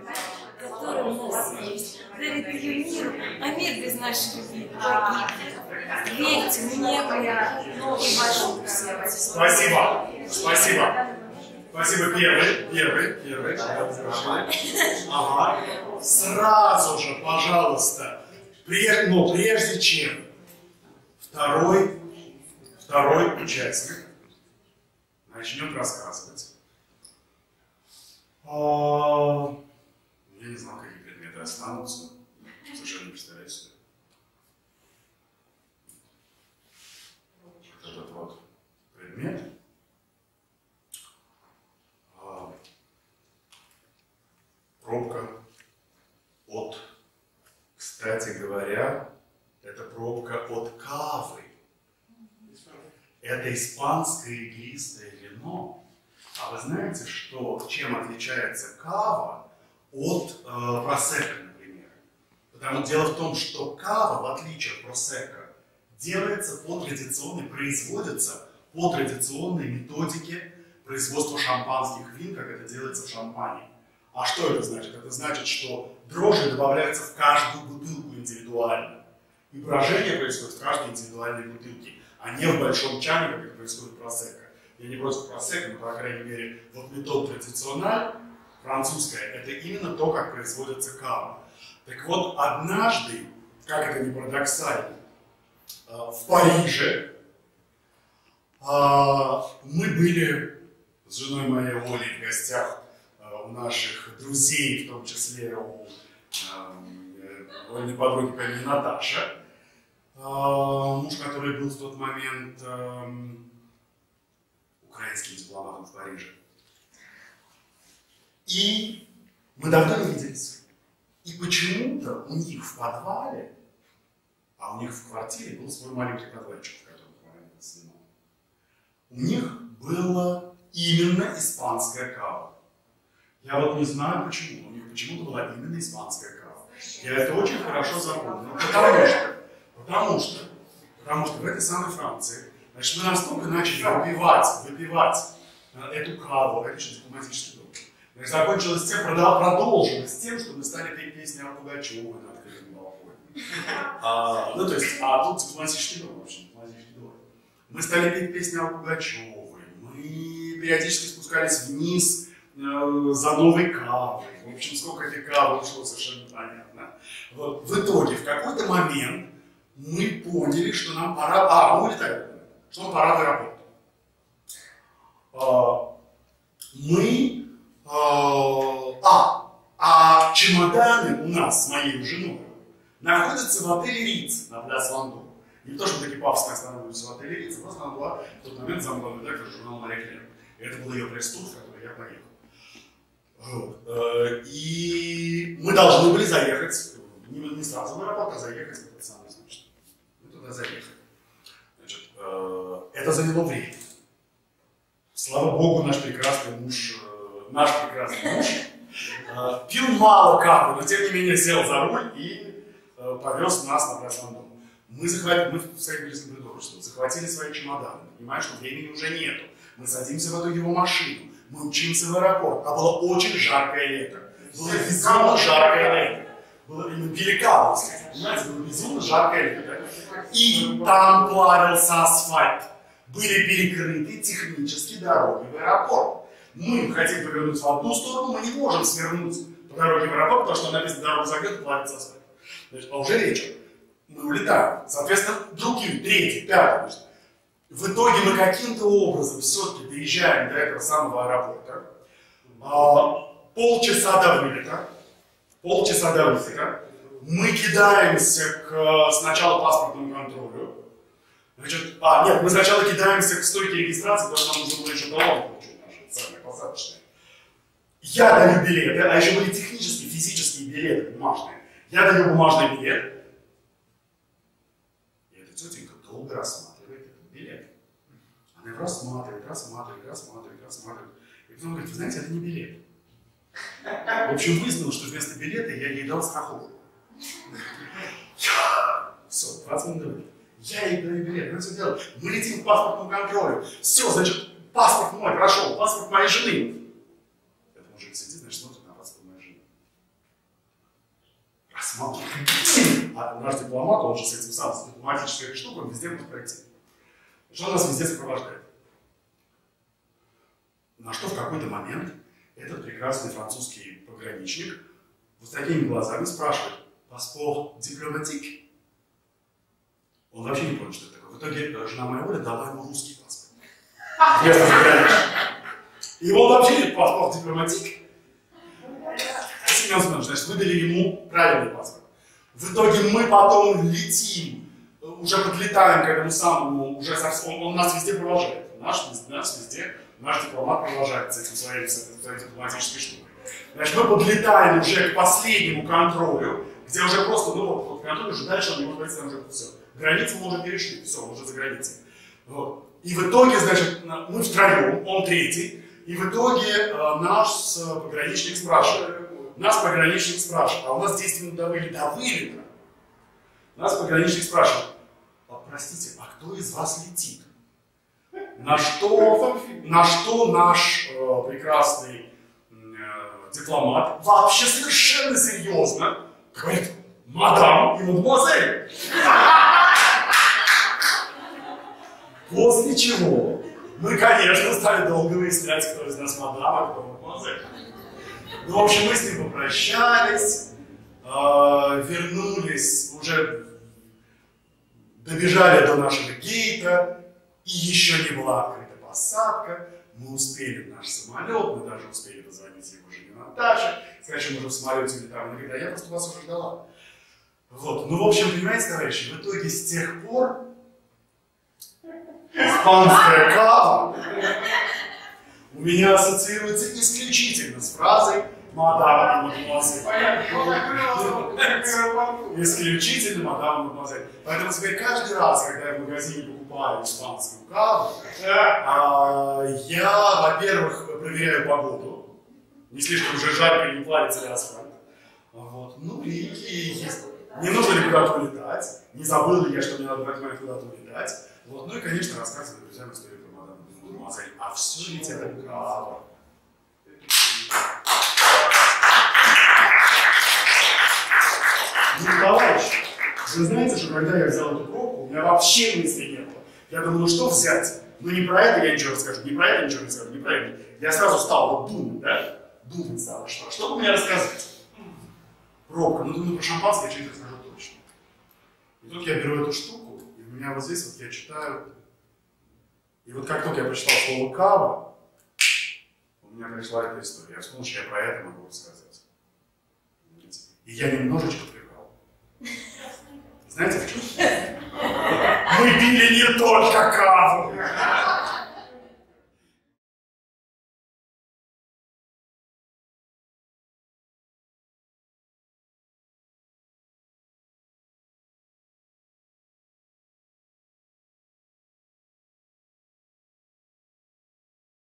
которая у нас есть, дарит ее миру, а мир без нашей любви погибнет. Верьте мне, моя новая ваша сердце. Спасибо. Спасибо. Спасибо. Первый. Ага. Сразу же, пожалуйста, прежде чем второй участник начнет рассказывать. Я не знал, какие предметы останутся. Совершенно не представляю себе. Вот этот вот предмет. Пробка от, кстати говоря, это пробка от кавы. Это испанское игристое вино. А вы знаете, чем отличается кава от просекко, например? Потому что дело в том, что кава, в отличие от просекко, производится по традиционной методике производства шампанских вин, как это делается в Шампане. А что это значит? Это значит, что дрожжи добавляются в каждую бутылку индивидуально. И брожение происходит в каждой индивидуальной бутылке, а не в большом чане, как это происходит в просекко. Я не против просекко, но, по крайней мере, вот метод традициональ, французская, это именно то, как производится кава. Так вот, однажды, как это ни парадоксально, в Париже мы были с женой моей Олей в гостях у наших друзей, в том числе у Ольной подруги по имени Наташа, муж, который был в тот момент украинским дипломатом в Париже. И мы давно не виделись. И почему-то у них в подвале, а у них в квартире был свой маленький подвальчик, в котором я снимал, у них была именно испанская кава. Я вот не знаю почему, у них почему-то была именно испанская кава. Я это очень хорошо запомнил, потому что в этой самой Франции, значит, мы настолько начали выпивать эту каву, это очень дипломатический долг. Значит, закончилось тем, продолжилось тем, что мы стали петь песни о Пугачевой на открытом балконе. Ну, то есть, тут дипломатический долг, в общем, дипломатический долг. Мы стали петь песни о Пугачевой, мы периодически спускались вниз за новой кавой. В общем, сколько этой кавы ушло, совершенно непонятно. Вот. В итоге, в какой-то момент мы поняли, что нам пора... мы улетали, что нам пора в аэропорт. Чемоданы у нас с моей женой находятся в отеле Риц на Пляс Вандом. Не то, что мы такие пафосно останавливались в отеле Риц, просто она была в тот момент замглавный редактор журнала «Мария Клер». Это был ее пресс-тур, в который я поехал. Вот. И мы должны были заехать, не сразу в аэропорт, а заехать в этот самый, значит. Мы туда заехали. Значит, это заняло время. Слава Богу, наш прекрасный муж пил мало кавы, но тем не менее сел за руль и повез нас на Пляс Вандом. Мы стояли близко к придорожью, захватили свои чемоданы, понимаем, что времени уже нету. Мы садимся в эту его машину, мы мчимся в аэропорт, а было очень жаркое лето. Было безумно жаркое лето. Мы пили каву, понимаете, было безумно жаркое лето. И там плавился асфальт. Были перекрыты технически дороги в аэропорт. Мы хотим повернуть в одну сторону, мы не можем свернуть по дороге в аэропорт, потому что написано «дорога закрыта, плавится асфальт». Значит, а уже вечер. Мы улетаем. Соответственно, другие, третий, пятый. Значит. В итоге мы каким-то образом все-таки доезжаем до этого самого аэропорта. Полчаса до вылета. Мы кидаемся к сначала паспортному контролю. Значит, нет, мы сначала кидаемся к стойке регистрации, потому что нам нужно было еще талон получить, наши официальные посадочные. Я даю билеты, а еще были технические, физические билеты бумажные. Я даю бумажный билет. И эта тетенька долго рассматривает этот билет. Она его рассматривает. И потом говорит, вы знаете, это не билет. В общем, выяснилось, что вместо билета я ей дал страховку. Все, 20 минут до. Я ей даю билет, она все делает. Мы летим к паспортному контролю. Все, значит, паспорт мой прошел, паспорт моей жены. Этот мужик сидит, значит, смотрит на паспорт моей жены. А наш дипломат, он же с этим сам, с дипломатической штукой, он везде будет пройти. Что нас везде сопровождает? На что в какой-то момент этот прекрасный французский пограничник вот с такими глазами спрашивает: паспорт дипломатик? Он вообще не понял, что это такое. В итоге жена моя Оля дала ему русский паспорт. Вместо заграничного. И он вообще говорит: паспорт дипломатик? Семен Семенович, значит, выдали ему правильный паспорт. В итоге мы потом летим, уже подлетаем к этому самому, уже он нас везде провожает. Наш везде, наш дипломат провожает с этим своей дипломатической штукой. Значит, мы подлетаем уже к последнему контролю, где уже просто, вот контроль уже дальше, он не может быть, там уже все. Границу мы уже перешли, все, мы уже за границей. Вот. И в итоге, значит, мы втроем, он третий, и в итоге наш пограничник спрашивает, а у нас 10 минут до вылета. Нас пограничник спрашивает: простите, а кто из вас летит? На что наш прекрасный дипломат вообще совершенно серьезно говорит: мадам и мадемуазель. После чего мы, конечно, стали долго выяснять, кто из нас мадам, а кто мадемуазель. Ну, в общем, мы с ним попрощались, вернулись, уже добежали до нашего гейта, и еще не была открыта посадка. Мы успели в наш самолет, мы даже успели позвонить его жене Наташе, сказать, что мы уже в самолете летаем. Она говорит: а я просто вас уже ждала. Вот. Ну, в общем, понимаете, товарищи, в итоге с тех пор испанская кава у меня ассоциируется исключительно с фразой «мадам и мадемуазель». Исключительно «мадам и мадемуазель». Поэтому теперь каждый раз, когда я в магазине покупаю испанскую каву, я, во-первых, проверяю погоду. Не слишком уже жарко и не плавится ли асфальт. Вот. Ну и не нужно ли куда-то улетать, не забыл ли я, что мне надо в этот момент куда-то улетать. Вот. Ну и, конечно, рассказываю друзьям историю про мадам и мадемуазель. А все ведь это кава. Ну, товарищи, вы знаете, что когда я взял эту пробку, у меня вообще мысли не было. Я думал, ну что взять? Ну не про это я ничего расскажу, не про это ничего не скажу, не про это. Я сразу стал вот думать, да? Думать стал, что бы мне рассказать? Пробка, ну думаю, про шампанское я что-нибудь расскажу точно. И тут я беру эту штуку, и у меня вот здесь вот я читаю. И вот как только я прочитал слово «кава», у меня пришла эта история. Я вспомнил, что я про это могу рассказать. И я немножечко приврал. Знаете в чем? Мы пили не только каву.